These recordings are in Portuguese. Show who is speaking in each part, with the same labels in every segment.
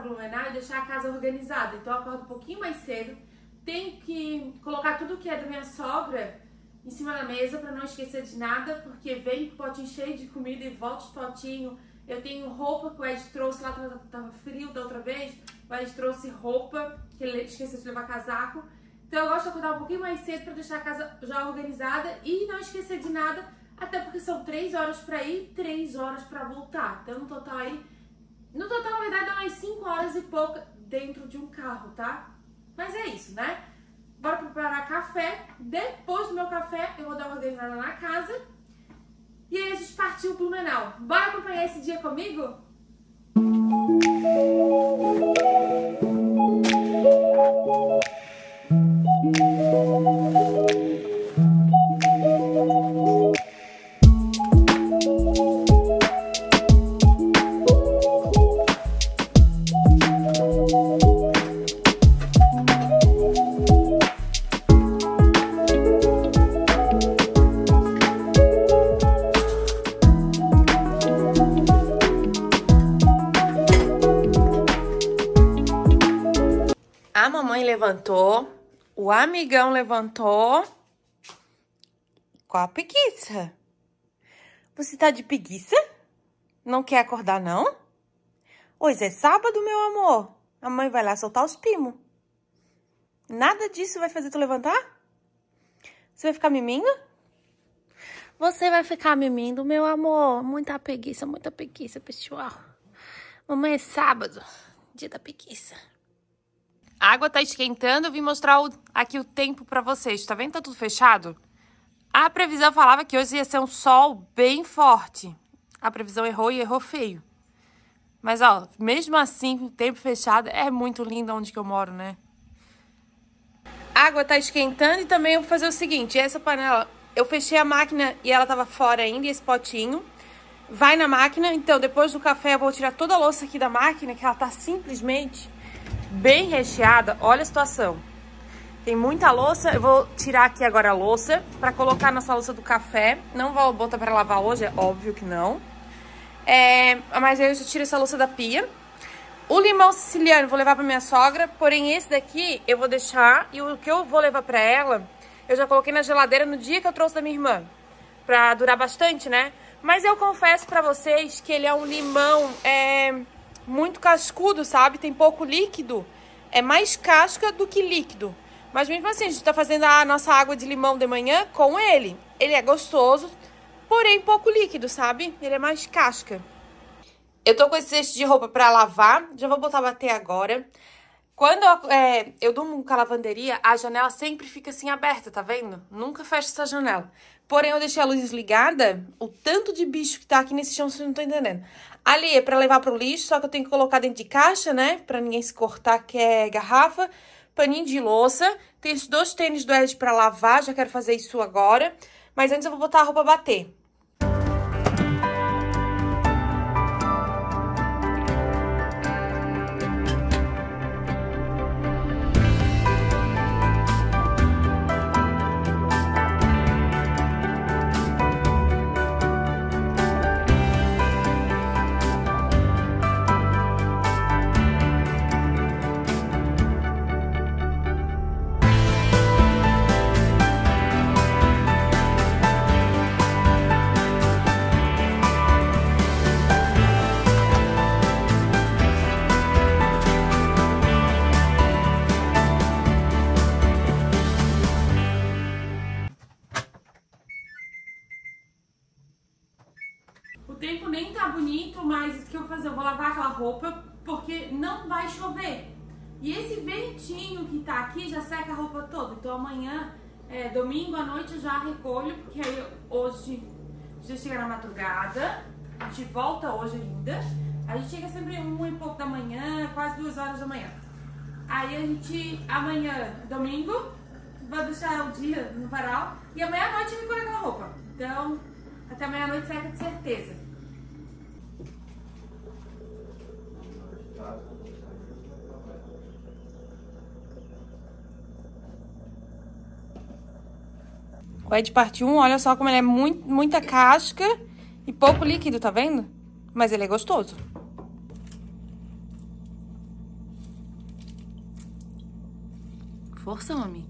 Speaker 1: Blumenau e deixar a casa organizada. Então eu acordo um pouquinho mais cedo, tenho que colocar tudo que é da minha sogra em cima da mesa para não esquecer de nada, porque vem com o potinho cheio de comida e volta os potinhos. Eu tenho roupa que o Ed trouxe lá, tava frio da outra vez, o Ed trouxe roupa, que ele esqueceu de levar casaco. Então eu gosto de acordar um pouquinho mais cedo para deixar a casa já organizada e não esquecer de nada, até porque são 3 horas para ir, 3 horas para voltar. Então no total na verdade dá umas 5 horas e pouca dentro de um carro, tá? Mas é isso, né? Bora preparar café. Depois do meu café, eu vou dar uma organizada na casa. E aí a gente partiu pro Blumenau. Bora acompanhar esse dia comigo? A mamãe levantou, o amigão levantou. Qual a preguiça? Você tá de preguiça? Não quer acordar, não? Hoje é sábado, meu amor. A mãe vai lá soltar os pimos. Nada disso vai fazer tu levantar? Você vai ficar mimindo? Você vai ficar mimindo, meu amor. Muita preguiça, pessoal. Mamãe, é sábado, dia da preguiça. A água tá esquentando, eu vim mostrar aqui o tempo pra vocês. Tá vendo? Tá tudo fechado? A previsão falava que hoje ia ser um sol bem forte. A previsão errou e errou feio. Mas, ó, mesmo assim, o tempo fechado, é muito lindo onde que eu moro, né? A água tá esquentando e também eu vou fazer o seguinte. Essa panela, eu fechei a máquina e ela tava fora ainda, e esse potinho vai na máquina. Então, depois do café, eu vou tirar toda a louça aqui da máquina, que ela tá simplesmente bem recheada. Olha a situação. Tem muita louça. Eu vou tirar aqui agora a louça pra colocar nessa louça do café. Não vou botar pra lavar hoje, é óbvio que não. Mas aí eu já tiro essa louça da pia. O limão siciliano eu vou levar pra minha sogra. Porém esse daqui eu vou deixar. E o que eu vou levar pra ela, eu já coloquei na geladeira no dia que eu trouxe da minha irmã, pra durar bastante, né? Mas eu confesso pra vocês que ele é um limão muito cascudo, sabe? Tem pouco líquido. É mais casca do que líquido. Mas mesmo assim, a gente tá fazendo a nossa água de limão de manhã com ele. Ele é gostoso, porém pouco líquido, sabe? Ele é mais casca. Eu tô com esse cesto de roupa pra lavar. Já vou botar a bater agora. Quando eu durmo com a lavanderia, a janela sempre fica assim aberta, tá vendo? Nunca fecho essa janela. Porém, eu deixei a luz ligada. O tanto de bicho que tá aqui nesse chão, vocês não estão entendendo. Ali é pra levar pro lixo, só que eu tenho que colocar dentro de caixa, né? Pra ninguém se cortar, que é garrafa. Paninho de louça. Tem os 2 tênis do Ed pra lavar, já quero fazer isso agora. Mas antes eu vou botar a roupa bater. O tempo nem tá bonito, mas o que eu vou fazer? Eu vou lavar aquela roupa, porque não vai chover. E esse ventinho que tá aqui já seca a roupa toda. Então amanhã, domingo à noite, eu já recolho, porque aí hoje já chega na madrugada. A gente volta hoje ainda. A gente chega sempre 1 e pouco da manhã, quase 2 horas da manhã. Aí a gente, amanhã, domingo, vai deixar o dia no varal. E amanhã à noite eu recolho aquela roupa. Então, até amanhã à noite seca de certeza. O Ed parte 1, olha só como ele é muita casca e pouco líquido, tá vendo? Mas ele é gostoso. Força, homem.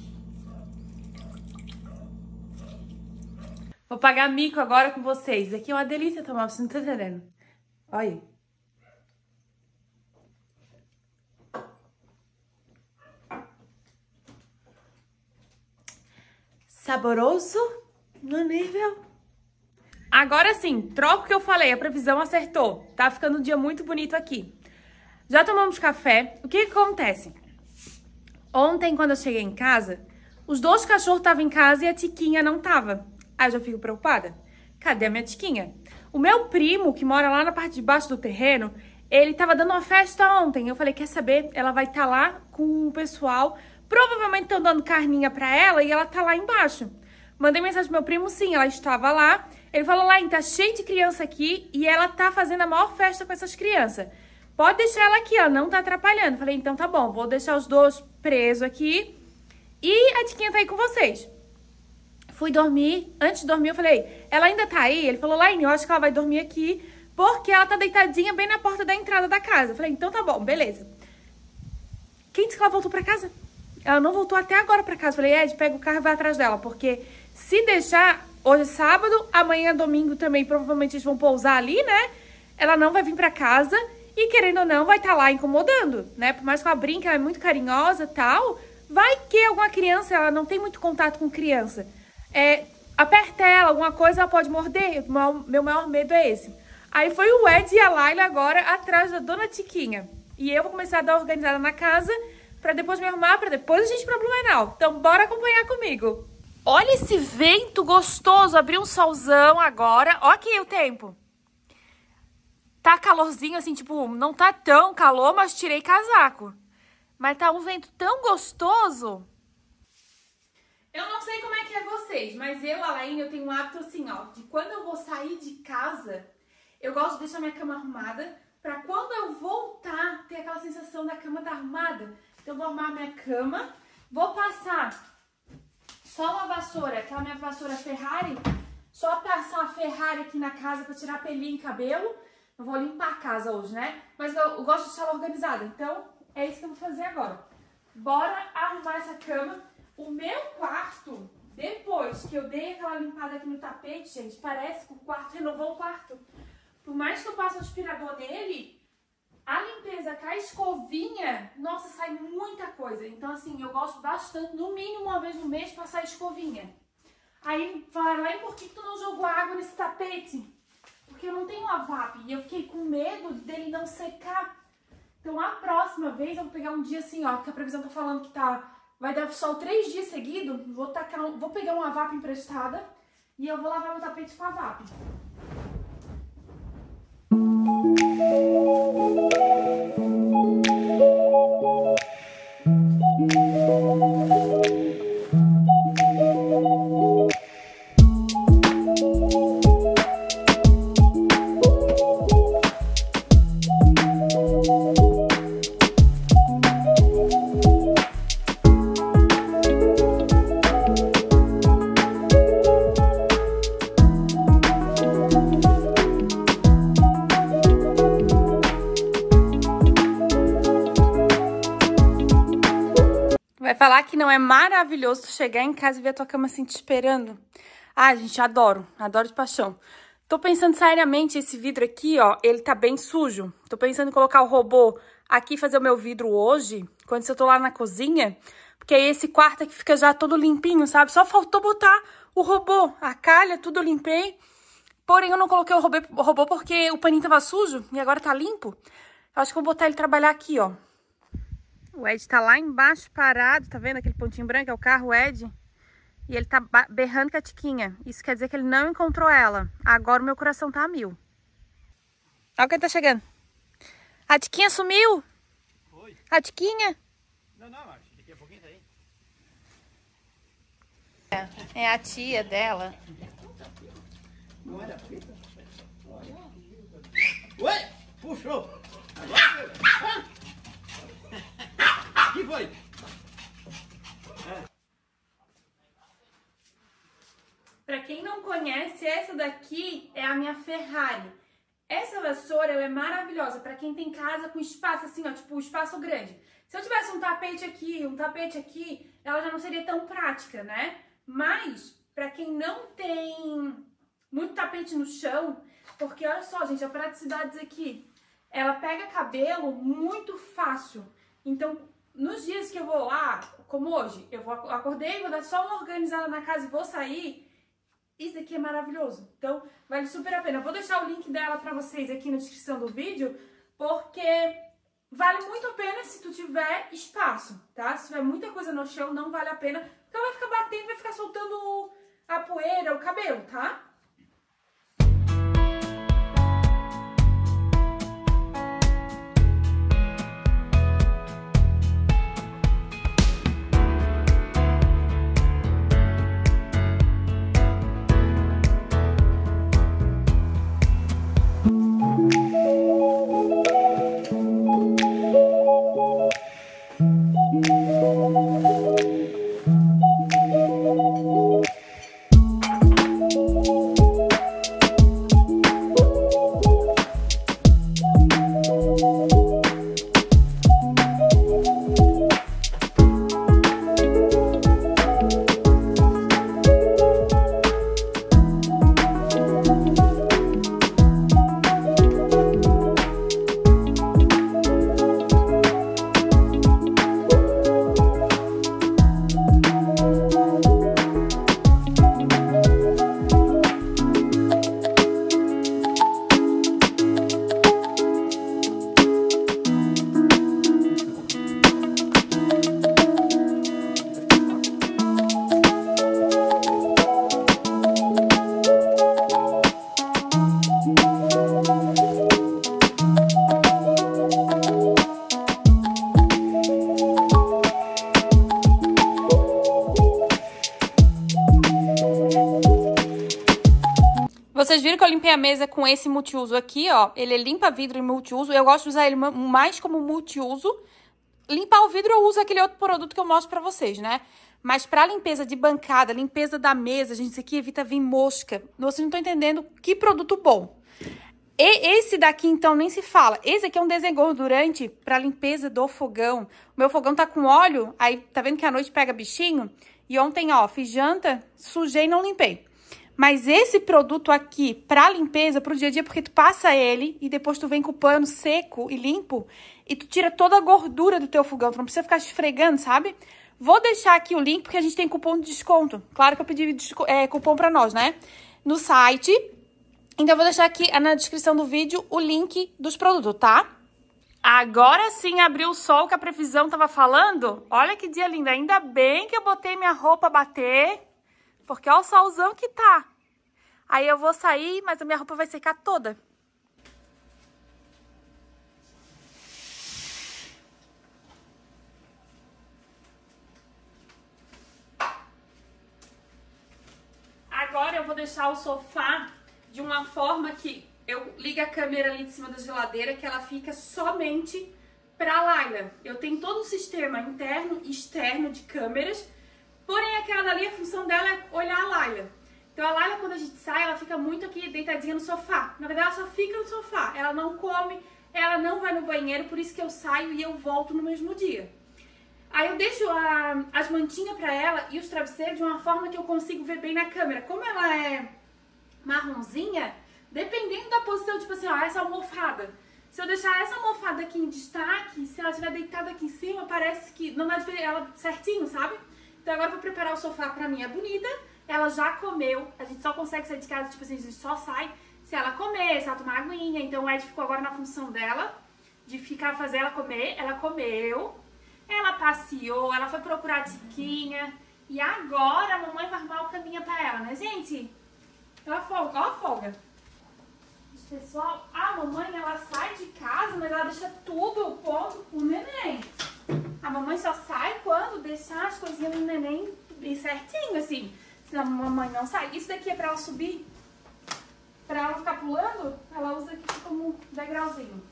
Speaker 1: Vou pagar mico agora com vocês. Aqui é uma delícia tomar, você não tá entendendo. Olha aí. Saboroso no nível. Agora sim, troca o que eu falei, a previsão acertou. Tá ficando um dia muito bonito aqui. Já tomamos café. O que acontece? Ontem, quando eu cheguei em casa, os 2 cachorros estavam em casa e a Tiquinha não tava. Aí eu já fico preocupada. Cadê a minha Tiquinha? O meu primo, que mora lá na parte de baixo do terreno, ele tava dando uma festa ontem. Eu falei, quer saber? Ela vai estar lá com o pessoal. Provavelmente estão dando carninha pra ela e ela tá lá embaixo. Mandei mensagem pro meu primo, sim, ela estava lá. Ele falou, Laine, tá cheio de criança aqui e ela tá fazendo a maior festa com essas crianças. Pode deixar ela aqui, ela não tá atrapalhando. Falei, então tá bom, vou deixar os 2 presos aqui e a Tiquinha tá aí com vocês. Fui dormir, antes de dormir eu falei, ela ainda tá aí? Ele falou, Laine, eu acho que ela vai dormir aqui porque ela tá deitadinha bem na porta da entrada da casa. Eu falei, então tá bom, beleza. Quem disse que ela voltou pra casa? Ela não voltou até agora pra casa. Eu falei, Ed, pega o carro e vai atrás dela, porque se deixar, hoje é sábado, amanhã é domingo também, provavelmente eles vão pousar ali, né? Ela não vai vir pra casa e, querendo ou não, vai estar lá incomodando, né? Por mais que ela brinque, ela é muito carinhosa e tal, vai que alguma criança, ela não tem muito contato com criança. Aperta ela, alguma coisa, ela pode morder. Meu maior medo é esse. Aí foi o Ed e a Laila agora atrás da dona Tiquinha. E eu vou começar a dar uma organizada na casa pra depois me arrumar, pra depois a gente ir pra Blumenau. Então bora acompanhar comigo. Olha esse vento gostoso, abriu um solzão agora. Ó aqui o tempo. Tá calorzinho assim, tipo, não tá tão calor, mas tirei casaco. Mas tá um vento tão gostoso. Eu não sei como é que é vocês, mas eu, Alaine, eu tenho um hábito assim, ó, de quando eu vou sair de casa, eu gosto de deixar minha cama arrumada, pra quando eu voltar, ter aquela sensação da cama tá arrumada. Então eu vou arrumar minha cama, vou passar só uma vassoura, aquela minha vassoura Ferrari, só passar a Ferrari aqui na casa pra tirar pelinho e cabelo. Eu vou limpar a casa hoje, né? Mas eu gosto de deixar ela organizada, então é isso que eu vou fazer agora. Bora arrumar essa cama. O meu quarto, depois que eu dei aquela limpada aqui no tapete, gente, parece que o quarto renovou o quarto. Por mais que eu passe o aspirador nele, a limpeza com a escovinha, nossa, sai muita coisa. Então, assim, eu gosto bastante, no mínimo uma vez no mês, passar a escovinha. Aí falaram, aí por que tu não jogou água nesse tapete? Porque eu não tenho uma VAP e eu fiquei com medo dele não secar. Então, a próxima vez eu vou pegar um dia assim, ó, que a previsão tá falando que vai dar sol 3 dias seguidos, vou pegar uma VAP emprestada e eu vou lavar meu tapete com a VAP. Vai falar que não é maravilhoso chegar em casa e ver a tua cama assim te esperando? Ah, gente, adoro de paixão. Tô pensando seriamente, esse vidro aqui, ó, ele tá bem sujo. Tô pensando em colocar o robô aqui, fazer o meu vidro hoje, quando eu tô lá na cozinha. Porque aí esse quarto aqui fica já todo limpinho, sabe? Só faltou botar o robô, a calha, tudo eu limpei. Porém, eu não coloquei o robô porque o paninho tava sujo e agora tá limpo. Eu acho que eu vou botar ele trabalhar aqui, ó. O Ed tá lá embaixo parado, tá vendo aquele pontinho branco? É o carro Ed. E ele tá berrando com a Tiquinha. Isso quer dizer que ele não encontrou ela. Agora o meu coração tá a 1000. Olha quem tá chegando. A Tiquinha sumiu? Oi. A Tiquinha?
Speaker 2: Não, acho. Daqui a pouquinho tá aí.
Speaker 1: É a tia dela.
Speaker 2: Olha, Ué, puxou. O que foi?
Speaker 1: Pra quem não conhece, essa daqui é a minha Ferrari. Essa vassoura, ela é maravilhosa pra quem tem casa com espaço assim, ó, tipo, espaço grande. Se eu tivesse um tapete aqui, ela já não seria tão prática, né? Mas, pra quem não tem muito tapete no chão, porque olha só, gente, a praticidade aqui, ela pega cabelo muito fácil. Então, nos dias que eu vou lá, como hoje, acordei, vou dar só uma organizada na casa e vou sair, isso aqui é maravilhoso. Então, vale super a pena. Eu vou deixar o link dela pra vocês aqui na descrição do vídeo, porque vale muito a pena se tu tiver espaço, tá? Se tiver muita coisa no chão, não vale a pena, porque ela vai ficar batendo, vai ficar soltando a poeira, o cabelo, tá? Vocês viram que eu limpei a mesa com esse multiuso aqui, ó. Ele limpa vidro em multiuso. Eu gosto de usar ele mais como multiuso. Limpar o vidro eu uso aquele outro produto que eu mostro pra vocês, né? Mas pra limpeza de bancada, limpeza da mesa, gente, isso aqui evita vir mosca. Vocês não estão entendendo que produto bom. E esse daqui, então, nem se fala. Esse aqui é um desengordurante pra limpeza do fogão. O meu fogão tá com óleo, aí tá vendo que à noite pega bichinho? E ontem, ó, fiz janta, sujei e não limpei. Mas esse produto aqui, pra limpeza, pro dia a dia, porque tu passa ele e depois tu vem com o pano seco e limpo e tu tira toda a gordura do teu fogão. Tu não precisa ficar esfregando, sabe? Vou deixar aqui o link porque a gente tem cupom de desconto. Claro que eu pedi cupom pra nós, né? No site. Então eu vou deixar aqui na descrição do vídeo o link dos produtos, tá? Agora sim abriu o sol que a previsão tava falando. Olha que dia lindo. Ainda bem que eu botei minha roupa a bater. Porque olha o solzão que tá. Aí eu vou sair, mas a minha roupa vai secar toda. Agora eu vou deixar o sofá de uma forma que eu ligo a câmera ali de cima da geladeira, que ela fica somente pra Laila. Eu tenho todo um sistema interno e externo de câmeras. Porém, aquela dali, a função dela é olhar a Laila. Então, a Laila, quando a gente sai, ela fica muito aqui deitadinha no sofá. Na verdade, ela só fica no sofá. Ela não come, ela não vai no banheiro, por isso que eu saio e eu volto no mesmo dia. Aí eu deixo as mantinhas pra ela e os travesseiros de uma forma que eu consigo ver bem na câmera. Como ela é marronzinha, dependendo da posição, tipo assim, ó, essa almofada. Se eu deixar essa almofada aqui em destaque, se ela estiver deitada aqui em cima, parece que não dá de ver ela certinho, sabe? Então agora eu vou preparar o sofá pra minha bonita. Ela já comeu. A gente só consegue sair de casa, tipo assim, a gente só sai se ela comer, se ela tomar aguinha. Então o Ed ficou agora na função dela, de fazer ela comer. Ela comeu, ela passeou, ela foi procurar a tiquinha. E agora a mamãe vai arrumar o caminho pra ela, né, gente? Ela folga, ó a folga. Pessoal, a mamãe, ela sai de casa, mas ela deixa tudo pronto pro neném. A mamãe só sai quando deixar as coisinhas do neném bem certinho, assim. Senão a mamãe não sai. Isso daqui é pra ela subir. Pra ela ficar pulando, ela usa aqui como degrauzinho.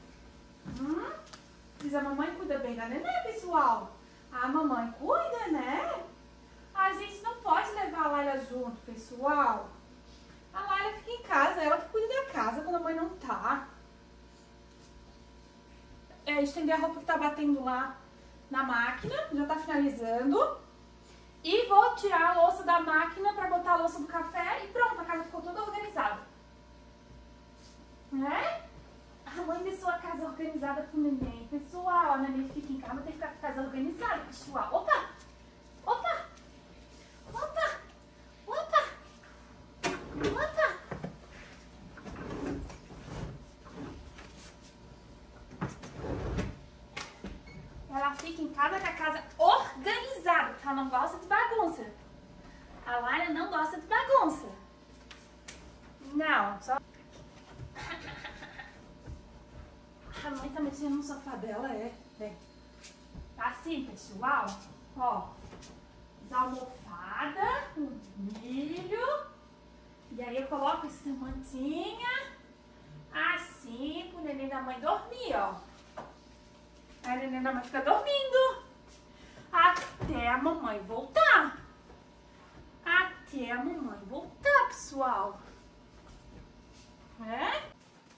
Speaker 1: Diz a mamãe cuida bem da neném, pessoal. A mamãe cuida, né? A gente não pode levar a Laila junto, pessoal. A Laila fica em casa, ela que cuida da casa quando a mãe não tá. Estender a roupa que tá batendo lá na máquina, já tá finalizando. E vou tirar a louça da máquina pra botar a louça do café e pronto, a casa ficou toda organizada. Né? A mãe deixou a casa organizada pro neném. Pessoal, a neném fica em casa, tem que ficar com a casa organizada, pessoal. Opa! Opa! Opa! Opa! Opa! Ela fica em casa com a casa organizada, porque ela não gosta de bagunça. A Laila não gosta de bagunça. Não, só... A mãe tá mexendo no sofá dela, Vem. Tá assim, pessoal. Ó. Desalmofada, com milho. E aí eu coloco essa mantinha. Assim, pro neném da mãe dormir, ó. Aí a neném da mãe fica dormindo. Até a mamãe voltar. Até a mamãe voltar, pessoal. É?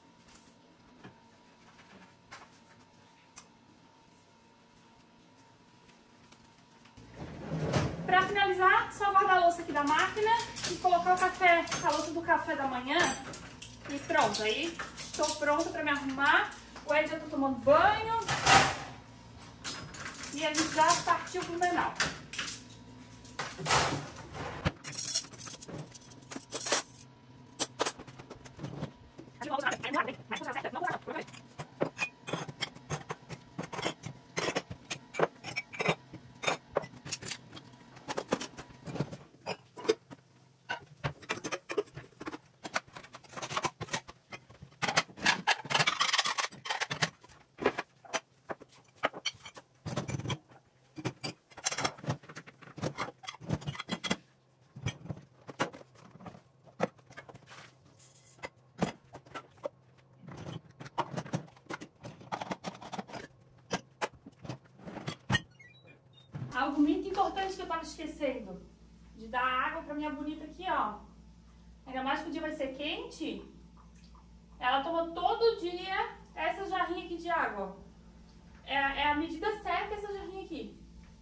Speaker 1: Pra finalizar, só guardar a louça aqui da máquina e colocar o café, a louça do café da manhã. E pronto, aí estou pronta pra me arrumar. O Ed já tá tomando banho. E a gente já partiu pro Menal. Algo muito importante que eu tava esquecendo. De dar água pra minha bonita aqui, ó. Ainda mais que o dia vai ser quente. Ela toma todo dia essa jarrinha aqui de água. É a medida certa essa jarrinha aqui.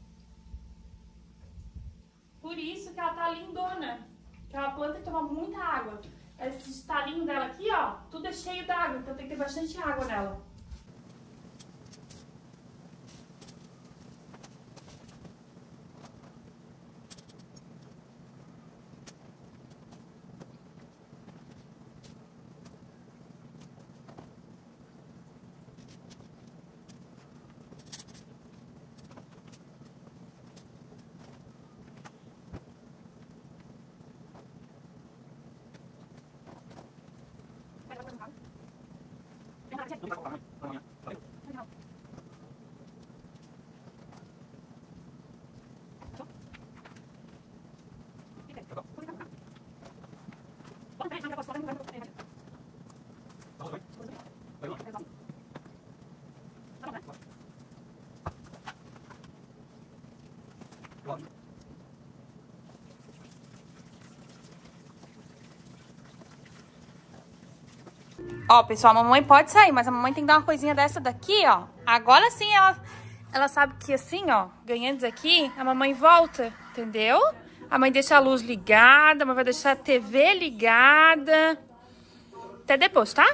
Speaker 1: Por isso que ela tá lindona. Que é uma planta que toma muita água. Esse estalinho dela aqui, ó, tudo é cheio d'água. Então tem que ter bastante água nela. Ó, pessoal, a mamãe pode sair, mas a mamãe tem que dar uma coisinha dessa daqui, ó. Agora sim ela sabe que assim, ó, ganhando isso aqui, a mamãe volta, entendeu? A mãe deixa a luz ligada, a mãe vai deixar a TV ligada. Até depois, tá?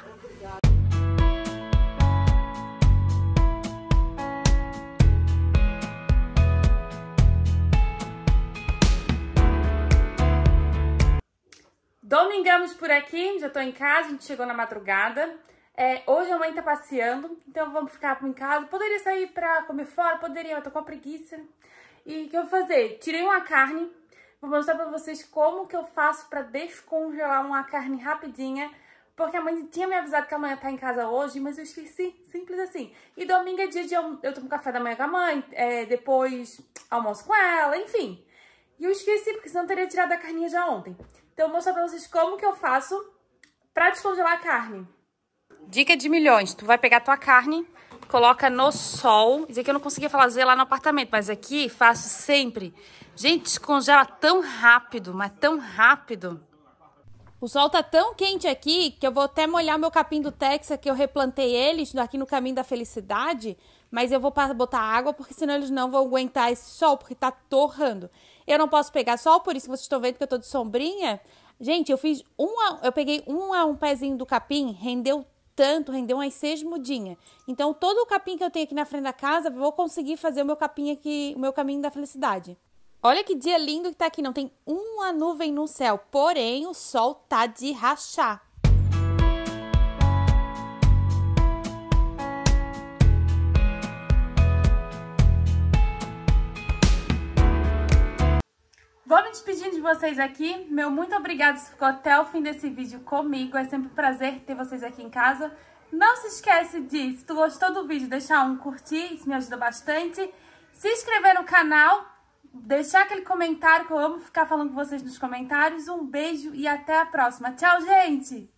Speaker 1: Domingamos por aqui, já tô em casa, a gente chegou na madrugada. Hoje a mãe tá passeando, então vamos ficar em casa. Poderia sair pra comer fora, poderia, mas tô com a preguiça. E o que eu vou fazer? Tirei uma carne, vou mostrar pra vocês como que eu faço pra descongelar uma carne rapidinha. Porque a mãe tinha me avisado que a mãe tá em casa hoje, mas eu esqueci, simples assim. E domingo é dia de eu tomo café da manhã com a mãe, depois almoço com ela, enfim. E eu esqueci, porque senão eu teria tirado a carninha já ontem. Então eu vou mostrar pra vocês como que eu faço pra descongelar a carne. Dica de milhões, tu vai pegar a tua carne, coloca no sol. Isso aqui eu não conseguia fazer lá no apartamento, mas aqui faço sempre. Gente, descongela tão rápido, mas tão rápido. O sol tá tão quente aqui que eu vou até molhar meu capim do Texas, que eu replantei eles aqui no Caminho da Felicidade, Mas eu vou botar água, porque senão eles não vão aguentar esse sol, porque tá torrando. Eu não posso pegar sol, por isso que vocês estão vendo que eu tô de sombrinha. Gente, eu peguei um pezinho do capim, rendeu tanto, rendeu umas 6 mudinhas. Então, todo o capim que eu tenho aqui na frente da casa, vou conseguir fazer o meu capim aqui, o meu caminho da felicidade. Olha que dia lindo que tá aqui, não tem uma nuvem no céu, porém o sol tá de rachar. Vou me despedindo de vocês aqui. Meu muito obrigado se ficou até o fim desse vídeo comigo. É sempre um prazer ter vocês aqui em casa. Não se esquece de, se tu gostou do vídeo, deixar um curtir, isso me ajuda bastante. Se inscrever no canal, deixar aquele comentário, que eu amo ficar falando com vocês nos comentários. Um beijo e até a próxima. Tchau, gente!